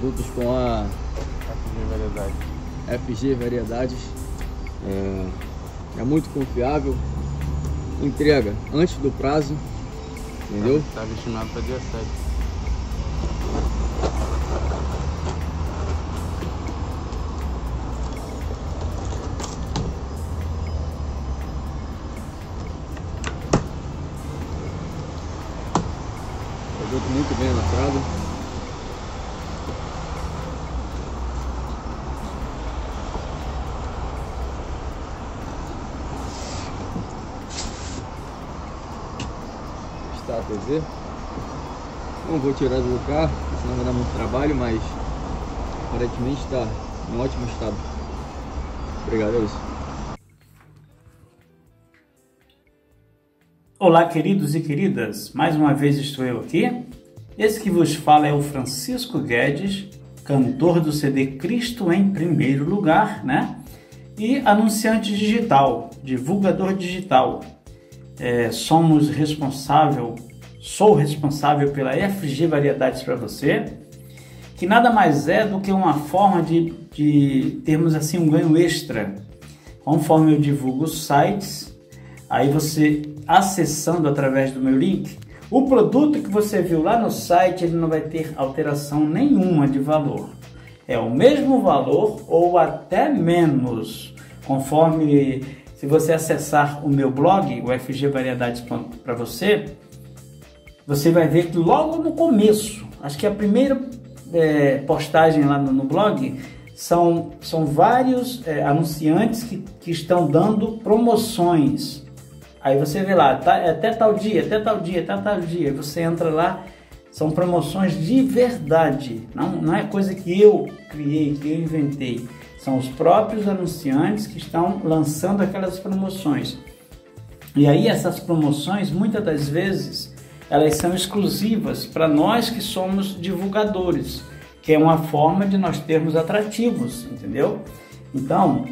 produtos com a FG Variedades. FG Variedades. É muito confiável, entrega antes do prazo, entendeu? Estava estimado para dia 7. Produto muito bem lacrado. Está a TZ. Não vou tirar do carro, senão vai dar muito trabalho, mas aparentemente está em ótimo estado. Obrigado, é isso. Olá, queridos e queridas, mais uma vez estou eu aqui. Esse que vos fala é o Francisco Guedes, cantor do CD Cristo em Primeiro Lugar, né? E anunciante digital, divulgador digital. Sou responsável pela FG Variedades para você, que nada mais é do que uma forma de termos assim um ganho extra. Conforme eu divulgo os sites, aí você acessando através do meu link, o produto que você viu lá no site, ele não vai ter alteração nenhuma de valor. É o mesmo valor ou até menos, conforme se você acessar o meu blog, o FG Variedades para você, você vai ver que logo no começo, acho que a primeira postagem lá no blog, são vários anunciantes que estão dando promoções. Aí você vê lá, até tal dia, até tal dia, até tal dia. Você entra lá, são promoções de verdade. Não é coisa que eu criei, que eu inventei. São os próprios anunciantes que estão lançando aquelas promoções. E aí essas promoções, muitas das vezes, elas são exclusivas para nós que somos divulgadores, que é uma forma de nós termos atrativos, entendeu? Então,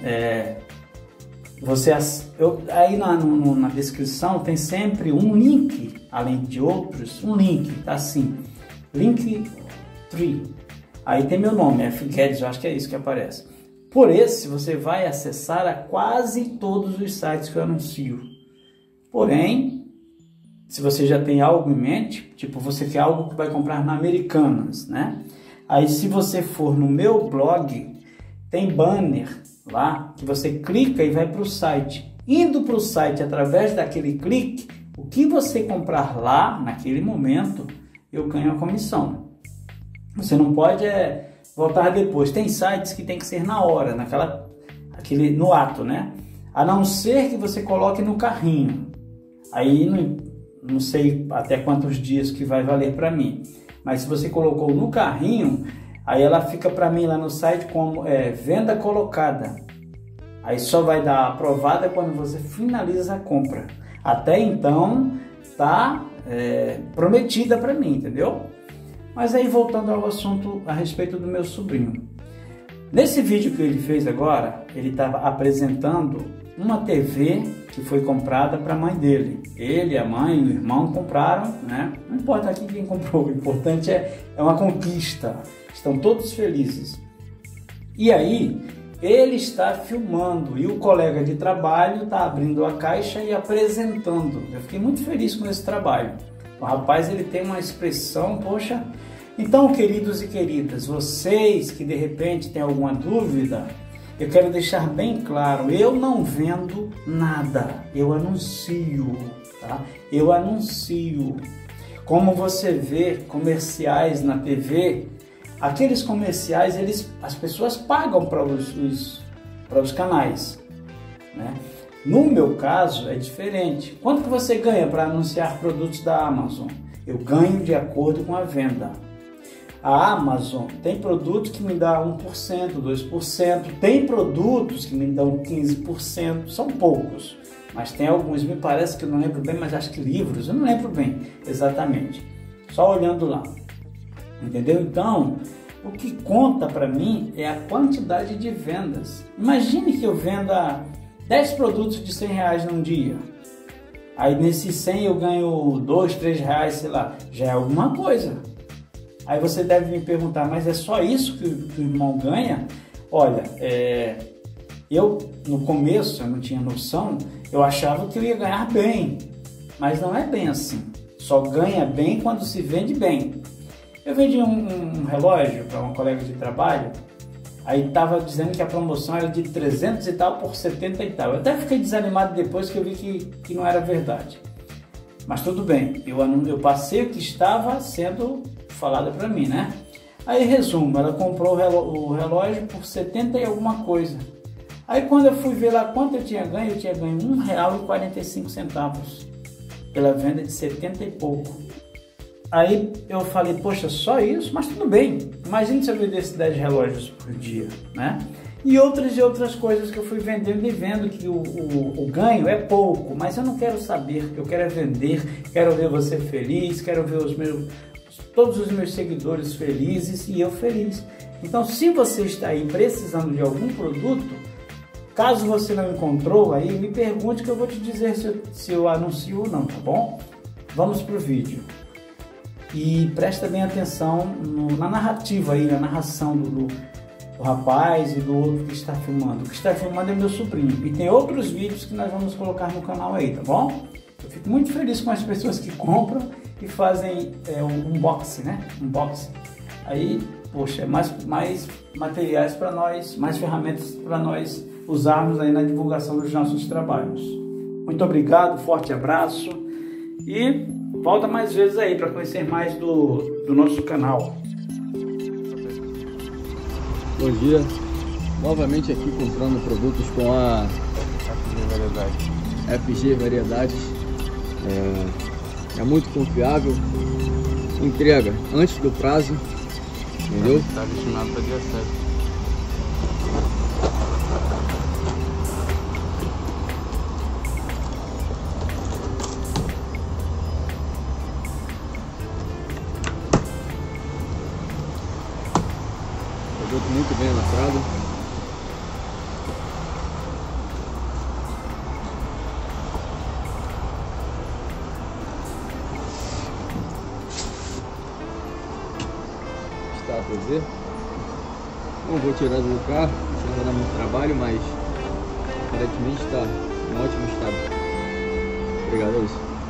aí na descrição tem sempre um link, além de outros, um link, tá assim, Linktree. Aí tem meu nome, F Guedes, eu acho que é isso que aparece. Por esse você vai acessar a quase todos os sites que eu anuncio. Porém, se você já tem algo em mente, tipo você quer algo que vai comprar na Americanas, né? Aí se você for no meu blog, tem banner lá, que você clica e vai para o site. Indo para o site através daquele clique, o que você comprar lá, naquele momento, eu ganho a comissão. Você não pode voltar depois. Tem sites que tem que ser na hora, no ato, né? A não ser que você coloque no carrinho. Aí não sei até quantos dias que vai valer para mim. Mas se você colocou no carrinho, aí ela fica para mim lá no site como venda colocada. Aí só vai dar aprovada quando você finaliza a compra. Até então tá prometida para mim, entendeu? Mas aí voltando ao assunto a respeito do meu sobrinho. Nesse vídeo que ele fez agora, ele estava apresentando uma TV que foi comprada para a mãe dele. Ele, a mãe e o irmão compraram, né? Não importa aqui quem comprou, o importante é uma conquista. Estão todos felizes. E aí, ele está filmando e o colega de trabalho está abrindo a caixa e apresentando. Eu fiquei muito feliz com esse trabalho. O rapaz, ele tem uma expressão, poxa. Então, queridos e queridas, vocês que de repente têm alguma dúvida, eu quero deixar bem claro, eu não vendo nada, eu anuncio, tá? Eu anuncio. Como você vê comerciais na TV, aqueles comerciais, as pessoas pagam para os canais, né? No meu caso é diferente. Quanto que você ganha para anunciar produtos da Amazon? Eu ganho de acordo com a venda. A Amazon tem produtos que me dão 1%, 2%, tem produtos que me dão 15%, são poucos, mas tem alguns, me parece que eu não lembro bem, mas acho que livros, eu não lembro bem exatamente, só olhando lá, entendeu? Então, o que conta para mim é a quantidade de vendas. Imagine que eu venda 10 produtos de R$100 num dia, aí nesses 100 eu ganho 2, 3 reais, sei lá, já é alguma coisa. Aí você deve me perguntar, mas é só isso que o irmão ganha? Olha, eu no começo, eu não tinha noção, eu achava que eu ia ganhar bem, mas não é bem assim. Só ganha bem quando se vende bem. Eu vendi um relógio para uma colega de trabalho, aí estava dizendo que a promoção era de 300 e tal por 70 e tal. Eu até fiquei desanimado depois que eu vi que não era verdade. Mas tudo bem, eu passei o que estava sendo falado para mim, né? Aí, resumo, ela comprou o relógio por 70 e alguma coisa. Aí, quando eu fui ver lá quanto eu tinha ganho R$1,45 pela venda de 70 e pouco. Aí eu falei, poxa, só isso? Mas tudo bem, imagine se eu vendesse 10 relógios por dia, né? E outras coisas que eu fui vendendo e vendo que o ganho é pouco, mas eu não quero saber, eu quero é vender, quero ver você feliz, quero ver todos os meus seguidores felizes e eu feliz. Então, se você está aí precisando de algum produto, caso você não encontrou aí, me pergunte que eu vou te dizer se eu anuncio ou não, tá bom? Vamos para o vídeo. E presta bem atenção na narrativa aí, na narração do rapaz e do outro que está filmando. O que está filmando é meu sobrinho. E tem outros vídeos que nós vamos colocar no canal aí, tá bom? Eu fico muito feliz com as pessoas que compram e fazem um unboxing, né? Unboxing. Aí, poxa, mais materiais para nós, mais ferramentas para nós usarmos aí na divulgação dos nossos trabalhos. Muito obrigado, forte abraço e volta mais vezes aí para conhecer mais do nosso canal. Bom dia, novamente aqui comprando produtos com a FG Variedades. É muito confiável, entrega antes do prazo, entendeu? Está destinado para dia 7. Produto muito bem lacrado. Está a fazer. Não vou tirar do carro, senão vai dar muito trabalho, mas aparentemente está em ótimo estado. Obrigado, é isso.